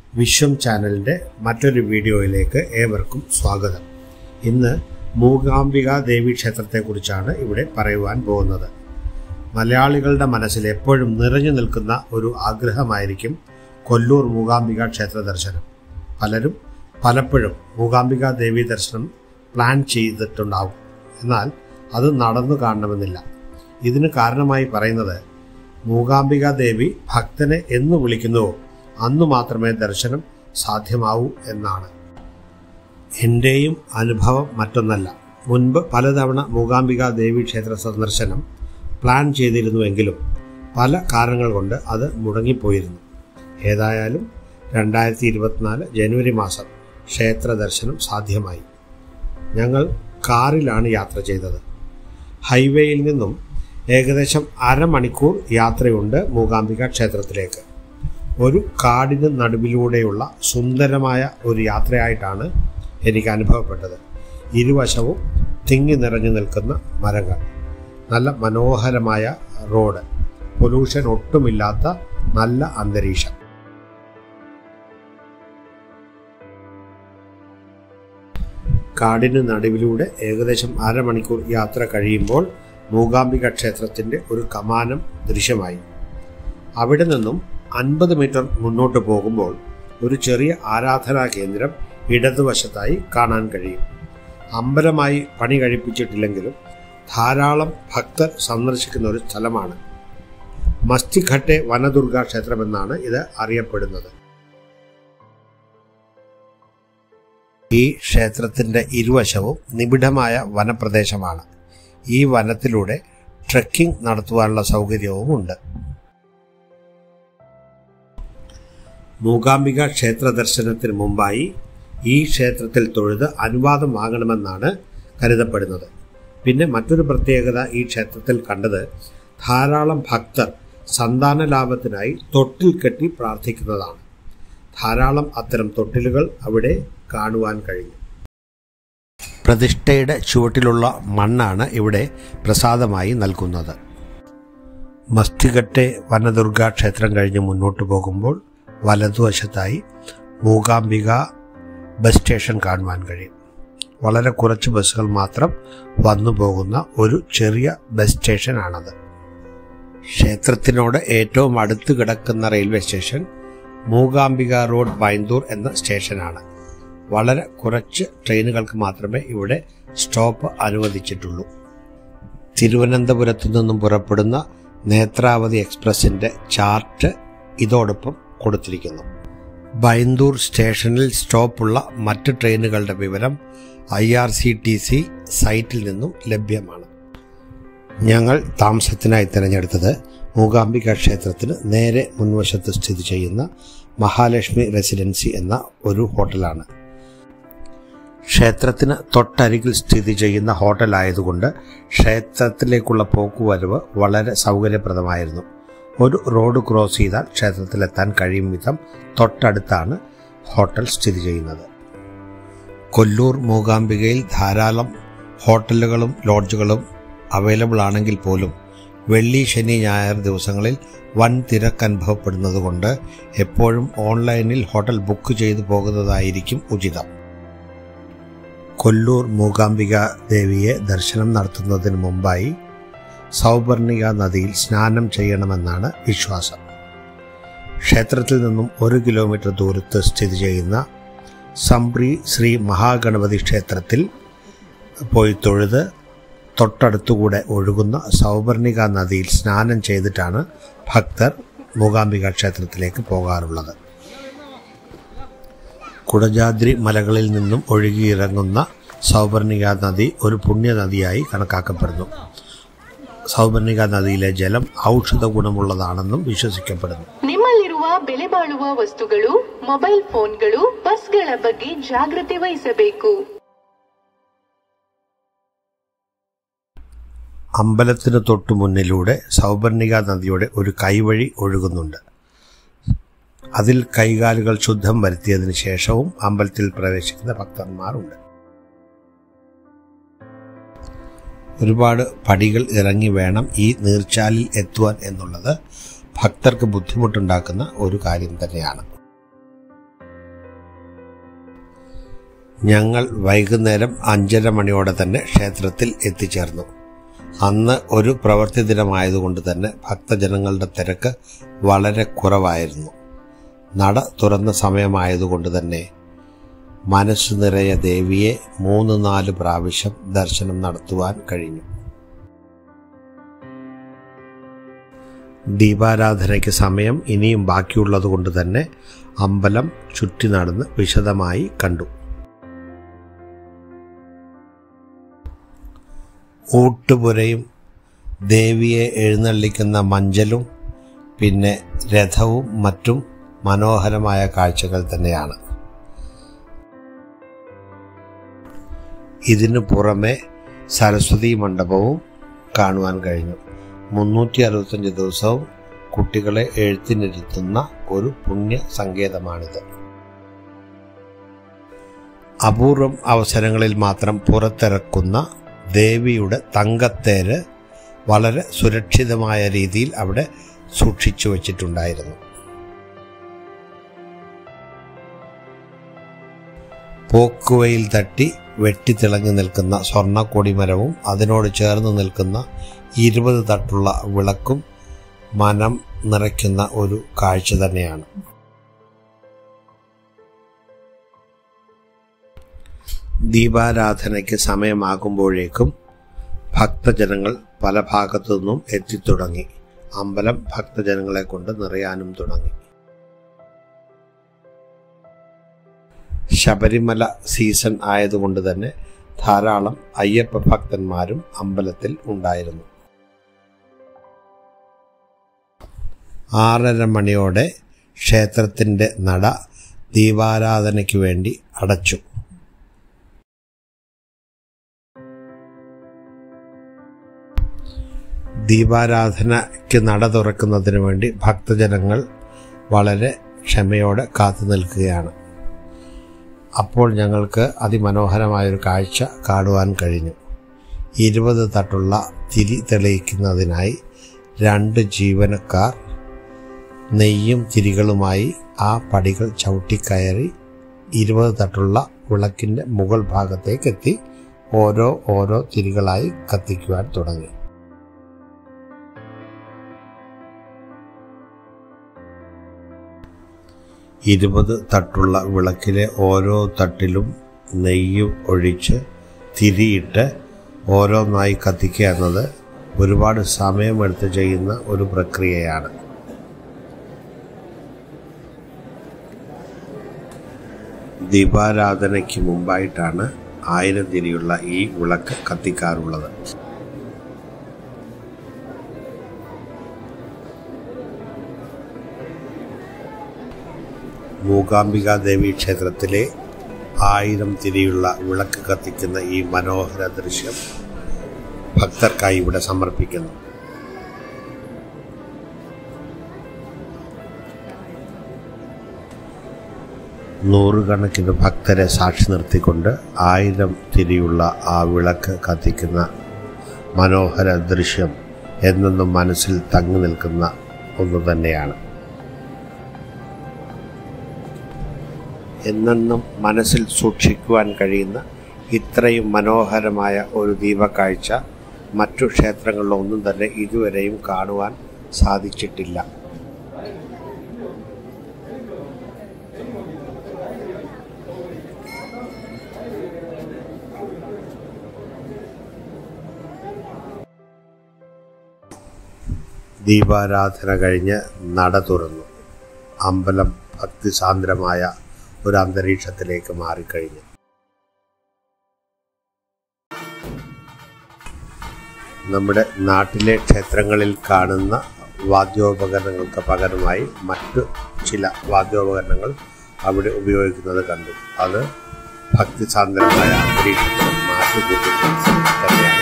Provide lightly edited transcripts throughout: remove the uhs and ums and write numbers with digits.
വിശ്വം ചാനലിൻ്റെ മറ്റൊരു വീഡിയോയിലേക്ക് ഏവർക്കും സ്വാഗതം. ഇന്ന് മൂകാംബിക ദേവി ക്ഷേത്രത്തെക്കുറിച്ചാണ് ഇവിടെ പറയുവാൻ പോകുന്നത്. മലയാളികളുടെ മനസ്സിൽ എപ്പോഴും നിറഞ്ഞു നിൽക്കുന്ന ഒരു ആഗ്രഹമായിരിക്കും കൊല്ലൂർ മൂകാംബിക ക്ഷേത്ര ദർശനം. പലരും പലപ്പോഴും മൂകാംബിക ദേവി ദർശനം പ്ലാൻ ചെയ്തിട്ടുണ്ടാവും, എന്നാൽ അത് നടന്നു കാണണമെന്നില്ല. ഇതിന് കാരണമായി പറയുന്നത് മൂകാംബിക ദേവി ഭക്തനെ എന്ന് വിളിക്കുന്നുവോ അന്നു മാത്രമേ ദർശനം സാധ്യമാവൂ എന്നാണ്. എൻ്റെയും അനുഭവം മറ്റൊന്നല്ല. മുൻപ് പലതവണ മൂകാംബിക ദേവി ക്ഷേത്ര സന്ദർശനം പ്ലാൻ ചെയ്തിരുന്നുവെങ്കിലും പല കാരണങ്ങൾ കൊണ്ട് അത് മുടങ്ങിപ്പോയിരുന്നു. ഏതായാലും 2024 ജനുവരി മാസം ക്ഷേത്ര ദർശനം സാധ്യമായി. ഞങ്ങൾ കാറിലാണ് യാത്ര ചെയ്തത്. ഹൈവേയിൽ നിന്നും ഏകദേശം അരമണിക്കൂർ യാത്രയുണ്ട് മൂകാംബിക ക്ഷേത്രത്തിലേക്ക്. ഒരു കാടിന് നടുവിലൂടെയുള്ള സുന്ദരമായ ഒരു യാത്രയായിട്ടാണ് എനിക്ക് അനുഭവപ്പെട്ടത്. ഇരുവശവും തിങ്ങി നിറഞ്ഞു നിൽക്കുന്ന മരങ്ങൾ, നല്ല മനോഹരമായ റോഡ്, പൊല്യൂഷൻ ഒട്ടുമില്ലാത്ത നല്ല അന്തരീക്ഷം. കാടിന് നടുവിലൂടെ ഏകദേശം അരമണിക്കൂർ യാത്ര കഴിയുമ്പോൾ മൂകാംബിക ക്ഷേത്രത്തിൻ്റെ ഒരു കമാനം ദൃശ്യമായി. അവിടെ നിന്നും 50 മീറ്റർ മുന്നോട്ട് പോകുമ്പോൾ ഒരു ചെറിയ ആരാധനാ കേന്ദ്രം ഇടതുവശത്തായി കാണാൻ കഴിയും. അമ്പലമായി പണി കഴിപ്പിച്ചിട്ടില്ലെങ്കിലും ധാരാളം ഭക്തർ സന്ദർശിക്കുന്ന ഒരു സ്ഥലമാണ്. മസ്തിഘട്ടെ വനദുർഗ ക്ഷേത്രമെന്നാണ് ഇത് അറിയപ്പെടുന്നത്. ഈ ക്ഷേത്രത്തിൻ്റെ ഇരുവശവും നിബിഡമായ വനപ്രദേശമാണ്. ഈ വനത്തിലൂടെ ട്രെക്കിംഗ് നടത്തുവാനുള്ള സൗകര്യവുമുണ്ട്. മൂകാംബിക ക്ഷേത്ര ദർശനത്തിന് മുമ്പായി ഈ ക്ഷേത്രത്തിൽ തൊഴുത് അനുവാദം വാങ്ങണമെന്നാണ് കരുതപ്പെടുന്നത്. പിന്നെ മറ്റൊരു പ്രത്യേകത ഈ ക്ഷേത്രത്തിൽ കണ്ടത് ധാരാളം ഭക്തർ സന്താന ലാഭത്തിനായി തൊട്ടിൽ കെട്ടി പ്രാർത്ഥിക്കുന്നതാണ്. ധാരാളം അത്തരം തൊട്ടിലുകൾ അവിടെ കാണുവാൻ കഴിഞ്ഞു. പ്രതിഷ്ഠയുടെ ചുവട്ടിലുള്ള മണ്ണാണ് ഇവിടെ പ്രസാദമായി നൽകുന്നത്. മസ്തിഘട്ടെ വനദുർഗ ക്ഷേത്രം കഴിഞ്ഞ് മുന്നോട്ട് പോകുമ്പോൾ വലതുവശത്തായി മൂകാംബിക ബസ് സ്റ്റേഷൻ കാണുവാൻ കഴിയും. വളരെ കുറച്ച് ബസ്സുകൾ മാത്രം വന്നു പോകുന്ന ഒരു ചെറിയ ബസ് സ്റ്റേഷനാണത്. ക്ഷേത്രത്തിനോട് ഏറ്റവും അടുത്ത് കിടക്കുന്ന railway station Mookambika road Byndoor എന്ന സ്റ്റേഷനാണ്. വളരെ കുറച്ച് ട്രെയിനുകൾക്ക് മാത്രമേ ഇവിടെ സ്റ്റോപ്പ് അനുവദിച്ചിട്ടുള്ളൂ. തിരുവനന്തപുരത്തു നിന്നും പുറപ്പെടുന്ന നേത്രാവതി എക്സ്പ്രസിൻ്റെ ചാർട്ട് ഇതോടൊപ്പം കൊടുത്തിരിക്കുന്നു. ബൈന്ദൂർ സ്റ്റേഷനിൽ സ്റ്റോപ്പുള്ള മറ്റ് ട്രെയിനുകളുടെ വിവരം IRCTC സൈറ്റിൽ നിന്നും ലഭ്യമാണ്. ഞങ്ങൾ താമസത്തിനായി തിരഞ്ഞെടുത്തത് മൂകാംബിക ക്ഷേത്രത്തിന് നേരെ മുൻവശത്ത് സ്ഥിതി ചെയ്യുന്ന മഹാലക്ഷ്മി റെസിഡൻസി എന്ന ഒരു ഹോട്ടലാണ്. ക്ഷേത്രത്തിന് തൊട്ടരികിൽ സ്ഥിതി ചെയ്യുന്ന ഹോട്ടലായതുകൊണ്ട് ക്ഷേത്രത്തിലേക്കുള്ള പോക്കുവരവ് വളരെ സൗകര്യപ്രദമായിരുന്നു. ഒരു റോഡ് ക്രോസ് ചെയ്താൽ ക്ഷേത്രത്തിലെത്താൻ കഴിയും വിധം തൊട്ടടുത്താണ് ഹോട്ടൽ സ്ഥിതി ചെയ്യുന്നത്. കൊല്ലൂർ മൂകാംബികയിൽ ധാരാളം ഹോട്ടലുകളും ലോഡ്ജുകളും അവൈലബിൾ ആണെങ്കിൽ പോലും വെള്ളി, ശനി, ഞായർ ദിവസങ്ങളിൽ വൻ തിരക്ക് അനുഭവപ്പെടുന്നതുകൊണ്ട് എപ്പോഴും ഓൺലൈനിൽ ഹോട്ടൽ ബുക്ക് ചെയ്തു പോകുന്നതായിരിക്കും ഉചിതം. കൊല്ലൂർ മൂകാംബിക ദേവിയെ ദർശനം നടത്തുന്നതിന് മുമ്പായി സൗവർണിക നദിയിൽ സ്നാനം ചെയ്യണമെന്നാണ് വിശ്വാസം. ക്ഷേത്രത്തിൽ നിന്നും 1 കിലോമീറ്റർ ദൂരത്ത് സ്ഥിതി ചെയ്യുന്ന സംപ്രി ശ്രീ മഹാഗണപതി ക്ഷേത്രത്തിൽ പോയി തൊഴുത് തൊട്ടടുത്തുകൂടെ ഒഴുകുന്ന സൗവർണിക നദിയിൽ സ്നാനം ചെയ്തിട്ടാണ് ഭക്തർ മൂകാംബിക ക്ഷേത്രത്തിലേക്ക് പോകാറുള്ളത്. കുടജാദ്രി മലകളിൽ നിന്നും ഒഴുകിയിറങ്ങുന്ന സൗവർണിക നദി ഒരു പുണ്യനദിയായി കണക്കാക്കപ്പെടുന്നു. ಸೌಬರ್ಣಿಗಾ ನದಿಯಿലെ ಜಲಂ ಔಷಧ ಗುಣವುಳ್ಳದಾണെന്നും ವಿಶ್ವಸಿಸಲ್ಪಡುന്നു. ನಿಮ್ಮಲ್ಲಿರುವ ಬೆಲೆ ಬಾಳುವ ವಸ್ತುಗಳು, ಮೊಬೈಲ್ ಫೋನ್ಗಳು, ಬಸ್ಗಳ ಬಗ್ಗೆ ಜಾಗೃತಿ ವಹಿಸಬೇಕು. അമ്പലത്തിന് തൊട്ടു മുന്നിലൂടെ സൗബർണിക നദിയുടെ ഒരു കൈവഴി ഒഴുകുന്നുണ്ട്. അതിൽ കൈകാലുകൾ ശുദ്ധം വരുത്തിയതിനു ശേഷവും അമ്പലത്തിൽ പ്രവേശിക്കുന്ന ഭക്തന്മാരുണ്ട്. ഒരുപാട് പടികൾ ഇറങ്ങി വേണം ഈ നീർച്ചാലിൽ എത്തുവാൻ എന്നുള്ളത് ഭക്തർക്ക് ബുദ്ധിമുട്ടുണ്ടാക്കുന്ന ഒരു കാര്യം തന്നെയാണ്. ഞങ്ങൾ വൈകുന്നേരം 5:30 മണിയോടെ തന്നെ ക്ഷേത്രത്തിൽ എത്തിച്ചേർന്നു. അന്ന് ഒരു പ്രവൃത്തി ദിനമായതുകൊണ്ട് തന്നെ ഭക്തജനങ്ങളുടെ തിരക്ക് വളരെ കുറവായിരുന്നു. നട തുറന്ന സമയമായതുകൊണ്ട് തന്നെ മനസ്സു നിറയെ ദേവിയെ 3-4 പ്രാവശ്യം ദർശനം നടത്തുവാൻ കഴിഞ്ഞു. ദീപാരാധനയ്ക്ക് സമയം ഇനിയും ബാക്കിയുള്ളതുകൊണ്ട് തന്നെ അമ്പലം ചുറ്റി നടന്ന് വിശദമായി കണ്ടു. ഊട്ടുപുരയും ദേവിയെ എഴുന്നള്ളിക്കുന്ന മഞ്ചലും പിന്നെ രഥവും മറ്റും മനോഹരമായ കാഴ്ചകൾ തന്നെയാണ്. ഇതിനു പുറമെ സരസ്വതി മണ്ഡപവും കാണുവാൻ കഴിഞ്ഞു. 365 ദിവസവും കുട്ടികളെ എഴുത്തിനിരുത്തുന്ന ഒരു പുണ്യ സങ്കേതമാണിത്. അപൂർവം അവസരങ്ങളിൽ മാത്രം പുറത്തിറക്കുന്ന ദേവിയുടെ തങ്കത്തേര് വളരെ സുരക്ഷിതമായ രീതിയിൽ അവിടെ സൂക്ഷിച്ചു വച്ചിട്ടുണ്ടായിരുന്നു. പോക്കുവയിൽ തട്ടി വെട്ടിത്തിളങ്ങി നിൽക്കുന്ന സ്വർണ്ണക്കൊടിമരവും അതിനോട് ചേർന്ന് നിൽക്കുന്ന 20 തട്ടുള്ള വിളക്കും മനം നിറയ്ക്കുന്ന ഒരു കാഴ്ച തന്നെയാണ്. ദീപാരാധനയ്ക്ക് സമയമാകുമ്പോഴേക്കും ഭക്തജനങ്ങൾ പല ഭാഗത്തു നിന്നും എത്തിത്തുടങ്ങി. അമ്പലം ഭക്തജനങ്ങളെ കൊണ്ട് നിറയാനും തുടങ്ങി. ശബരിമല സീസൺ ആയതുകൊണ്ട് തന്നെ ധാരാളം അയ്യപ്പ ഭക്തന്മാരും അമ്പലത്തിൽ ഉണ്ടായിരുന്നു. 6:30 മണിയോടെ ക്ഷേത്രത്തിൻ്റെ നട ദീപാരാധനയ്ക്ക് വേണ്ടി അടച്ചു. ദീപാരാധനയ്ക്ക് നട തുറക്കുന്നതിന് വേണ്ടി ഭക്തജനങ്ങൾ വളരെ ക്ഷമയോടെ കാത്തു നിൽക്കുകയാണ്. അപ്പോൾ ഞങ്ങൾക്ക് അതിമനോഹരമായൊരു കാഴ്ച കാണുവാൻ കഴിഞ്ഞു. 20 തട്ടുള്ള തിരി തെളിയിക്കുന്നതിനായി 2 ജീവനക്കാർ നെയ്യും തിരികളുമായി ആ പടികൾ ചവിട്ടിക്കയറി 20 തട്ടുള്ള വിളക്കിൻ്റെ മുകൾ ഭാഗത്തേക്കെത്തി ഓരോ തിരികളായി കത്തിക്കുവാൻ തുടങ്ങി. ഇരുപത് തട്ടുള്ള വിളക്കിലെ ഓരോ തട്ടിലും നെയ്യും ഒഴിച്ച് തിരിയിട്ട് ഓരോന്നായി കത്തിക്കുക എന്നത് ഒരുപാട് സമയമെടുത്ത് ചെയ്യുന്ന ഒരു പ്രക്രിയയാണ്. ദീപാരാധനയ്ക്ക് മുമ്പായിട്ടാണ് 1000 തിരിയുള്ള ഈ വിളക്ക് കത്തിക്കാറുള്ളത്. മൂകാംബികാ ദേവി ക്ഷേത്രത്തിലെ 1000 തിരിയുള്ള വിളക്ക് കത്തിക്കുന്ന ഈ മനോഹര ദൃശ്യം ഭക്തർക്കായി ഇവിടെ സമർപ്പിക്കുന്നു. നൂറുകണക്കിന് ഭക്തരെ സാക്ഷി നിർത്തിക്കൊണ്ട് 1000 തിരിയുള്ള ആ വിളക്ക് കത്തിക്കുന്ന മനോഹര ദൃശ്യം എന്നെന്നും മനസ്സിൽ തങ്ങി നിൽക്കുന്ന ഒന്നു തന്നെയാണ്. എന്നെന്നും മനസ്സിൽ സൂക്ഷിക്കുവാൻ കഴിയുന്ന ഇത്രയും മനോഹരമായ ഒരു ദീപക്കാഴ്ച മറ്റു ക്ഷേത്രങ്ങളിലൊന്നും തന്നെ ഇതുവരെയും കാണുവാൻ സാധിച്ചിട്ടില്ല. ദീപാരാധന കഴിഞ്ഞ് നട തുറന്നു. അമ്പലം ഭക്തിസാന്ദ്രമായ ഒരു അന്തരീക്ഷത്തിലേക്ക് മാറിക്കഴിഞ്ഞു. നമ്മുടെ നാട്ടിലെ ക്ഷേത്രങ്ങളിൽ കാണുന്ന വാദ്യോപകരണങ്ങൾക്ക് പകരമായി മറ്റു ചില വാദ്യോപകരണങ്ങൾ അവിടെ ഉപയോഗിക്കുന്നത് കണ്ടു. അത് ഭക്തിസാന്ദ്രമായ അന്തരീക്ഷത്തിന് മാറ്റുകൂട്ടുന്നത് തന്നെയാണ്.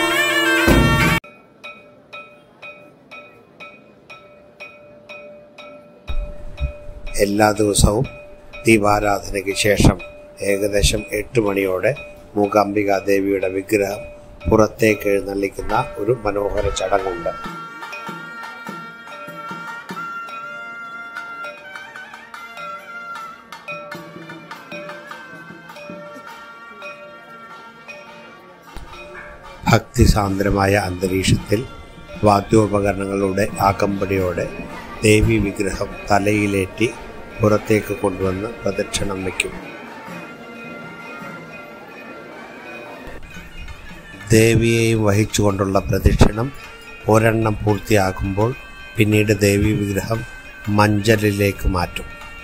എല്ലാ ദിവസവും ദീപാരാധനയ്ക്ക് ശേഷം ഏകദേശം 8 മണിയോടെ മൂകാംബികാ ദേവിയുടെ വിഗ്രഹം പുറത്തേക്ക് എഴുന്നള്ളിക്കുന്ന ഒരു മനോഹര ചടങ്ങുണ്ട്. ഭക്തിസാന്ദ്രമായ അന്തരീക്ഷത്തിൽ വാദ്യോപകരണങ്ങളുടെ ആകമ്പടിയോടെ ദേവീ വിഗ്രഹം തലയിലേറ്റി പുറത്തേക്ക് കൊണ്ടുവന്ന് പ്രദക്ഷിണം വയ്ക്കും. ദേവിയെയും വഹിച്ചുകൊണ്ടുള്ള പ്രദക്ഷിണം ഒരെണ്ണം പൂർത്തിയാകുമ്പോൾ പിന്നീട് ദേവീ വിഗ്രഹം മഞ്ചലിലേക്ക് മാറ്റും.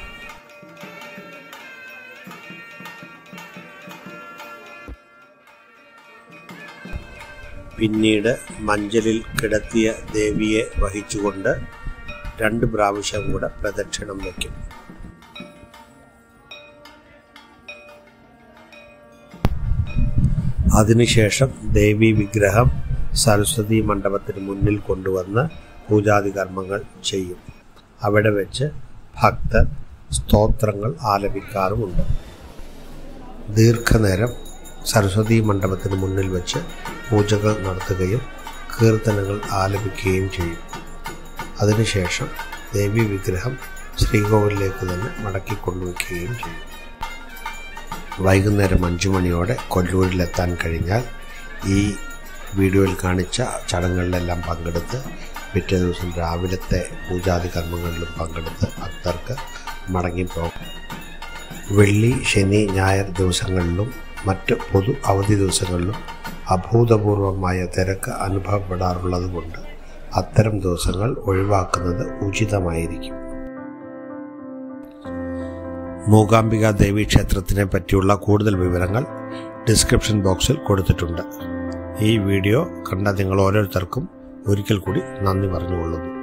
പിന്നീട് മഞ്ചലിൽ കിടത്തിയ ദേവിയെ വഹിച്ചുകൊണ്ട് 2 പ്രാവശ്യം കൂടെ പ്രദക്ഷിണം വയ്ക്കും. അതിനുശേഷം ദേവീ വിഗ്രഹം സരസ്വതി മണ്ഡപത്തിന് മുന്നിൽ കൊണ്ടുവന്ന് പൂജാതി കർമ്മങ്ങൾ ചെയ്യും. അവിടെ വെച്ച് ഭക്തർ സ്തോത്രങ്ങൾ ആലപിക്കാറുമുണ്ട്. ദീർഘനേരം സരസ്വതി മണ്ഡപത്തിന് മുന്നിൽ വെച്ച് പൂജകൾ നടത്തുകയും കീർത്തനങ്ങൾ ആലപിക്കുകയും ചെയ്യും. അതിനുശേഷം ദേവീ വിഗ്രഹം ശ്രീകോവിലേക്ക് തന്നെ മടക്കിക്കൊണ്ടുവയ്ക്കുകയും ചെയ്യും. വൈകുന്നേരം 5 മണിയോടെ കൊല്ലൂരിലെത്താൻ കഴിഞ്ഞാൽ ഈ വീഡിയോയിൽ കാണിച്ച ചടങ്ങുകളിലെല്ലാം പങ്കെടുത്ത് പിറ്റേ ദിവസം രാവിലത്തെ പൂജാതി കർമ്മങ്ങളിലും പങ്കെടുത്ത് ഭക്തർക്ക് മടങ്ങിപ്പോകും. വെള്ളി, ശനി, ഞായർ ദിവസങ്ങളിലും മറ്റ് പൊതു അവധി ദിവസങ്ങളിലും അഭൂതപൂർവമായ തിരക്ക് അനുഭവപ്പെടാറുള്ളതുകൊണ്ട് അത്തരം ദിവസങ്ങൾ ഒഴിവാക്കുന്നത് ഉചിതമായിരിക്കും. മൂകാംബിക ദേവീ ക്ഷേത്രത്തിനെ പറ്റിയുള്ള കൂടുതൽ വിവരങ്ങൾ ഡിസ്ക്രിപ്ഷൻ ബോക്സിൽ കൊടുത്തിട്ടുണ്ട്. ഈ വീഡിയോ കണ്ട നിങ്ങൾ ഓരോരുത്തർക്കും ഒരിക്കൽ കൂടി നന്ദി പറഞ്ഞുകൊള്ളുന്നു.